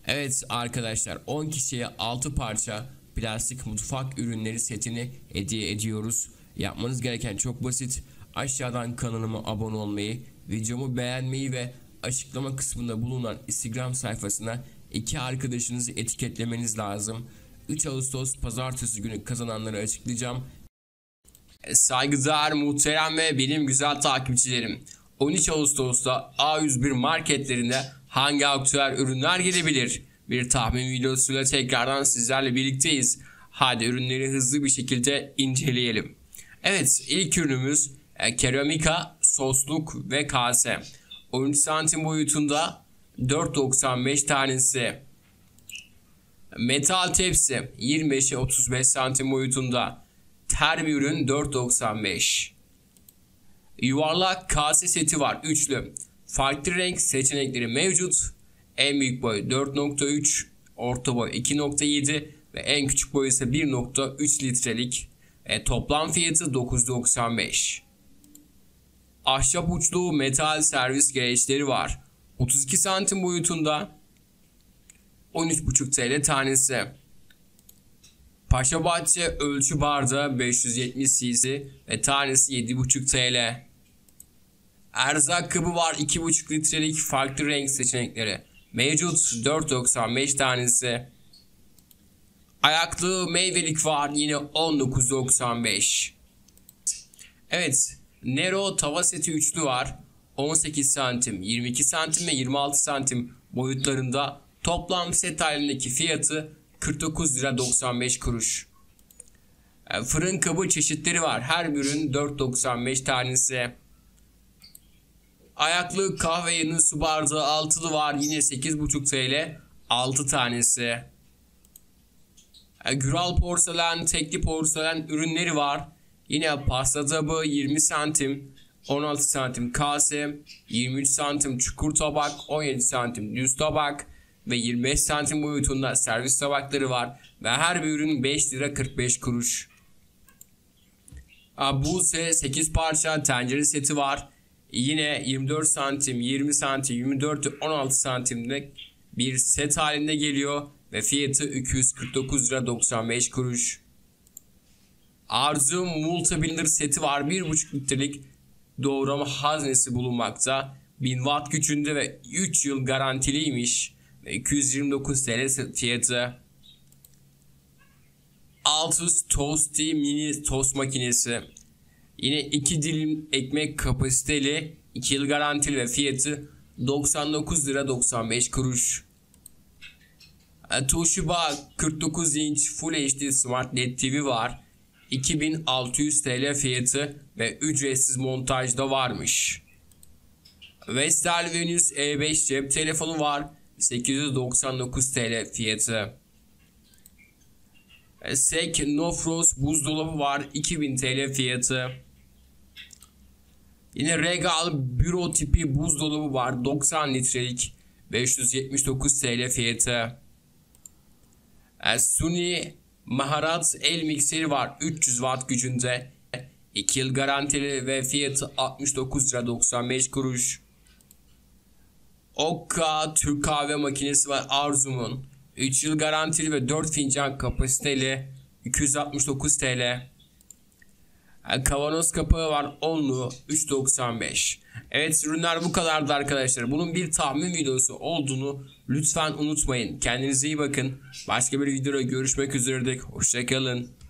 Evet arkadaşlar, 10 kişiye 6 parça plastik mutfak ürünleri setini hediye ediyoruz. Yapmanız gereken çok basit. Aşağıdan kanalıma abone olmayı, videomu beğenmeyi ve açıklama kısmında bulunan Instagram sayfasına 2 arkadaşınızı etiketlemeniz lazım. 3 Ağustos Pazartesi günü kazananları açıklayacağım. Saygıdeğer, muhterem ve benim güzel takipçilerim. 13 Ağustos'ta A101 marketlerinde hangi aktüel ürünler gelebilir? Bir tahmin videosuyla tekrardan sizlerle birlikteyiz. Hadi ürünleri hızlı bir şekilde inceleyelim. Evet, ilk ürünümüz keramika sosluk ve kase. 13 santim boyutunda 4.95 tanesi. Metal tepsi 25'e 35 santim boyutunda. Her bir ürün 4.95. Yuvarlak kase seti var, üçlü. Farklı renk seçenekleri mevcut. En büyük boy 4.3, orta boy 2.7 ve en küçük boy ise 1.3 litrelik. Toplam fiyatı 9.95. Ahşap uçlu metal servis gereçleri var. 32 santim boyutunda, 13.5 TL tanesi. Paşabahçe ölçü bardağı 570 cc ve tanesi 7.5 TL. Erzak kabı var, 2.5 litrelik, farklı renk seçenekleri mevcut, 4.95 tanesi. Ayaklı meyvelik var, yine 19.95. Evet, Nero tava seti üçlü var. 18 santim, 22 santim ve 26 santim boyutlarında. Toplam set halindeki fiyatı 49 lira 95 kuruş. Fırın kabı çeşitleri var. Her bir ürün 4.95 tanesi. Ayaklı kahve yanı su bardağı altılı var. Yine 8.5 TL 6 tanesi. Güral porselen, tekli porselen ürünleri var. Yine pasta tabı 20 santim, 16 santim kase, 23 santim çukur tabak, 17 santim düz tabak ve 25 santim boyutunda servis tabakları var. Ve her bir ürün 5 lira 45 kuruş. Buse 8 parça tencere seti var. Yine 24 santim, 20 santim, 24 ve 16 santimde bir set halinde geliyor. Ve fiyatı 249 lira 95 kuruş. Arzu multibildir seti var. 1.5 litrelik doğrama haznesi bulunmakta. 1000 watt gücünde ve 3 yıl garantiliymiş. Ve 229 TL fiyatı. Altus Toasty mini tost makinesi. Yine 2 dilim ekmek kapasiteli, 2 yıl garantili ve fiyatı 99 lira 95 kuruş. Toshiba 49 inç Full HD Smart LED TV var. 2600 TL fiyatı ve ücretsiz montajda varmış. Vestel Venus E5 cep telefonu var. 899 TL fiyatı. Sek No Frost buzdolabı var. 2000 TL fiyatı. Yine Regal büro tipi buzdolabı var. 90 litrelik. 579 TL fiyatı. Suni Maharat el mikseri var. 300 watt gücünde. 2 yıl garantili ve fiyatı 69 lira 95 kuruş. Okka Türk kahve makinesi var Arzum'un. 3 yıl garantili ve 4 fincan kapasiteli, 269 TL. Kavanoz kapağı var, onlu, 3.95. Evet, ürünler bu kadardı arkadaşlar. Bunun bir tahmin videosu olduğunu lütfen unutmayın. Kendinize iyi bakın. Başka bir videoda görüşmek üzere. Hoşça kalın.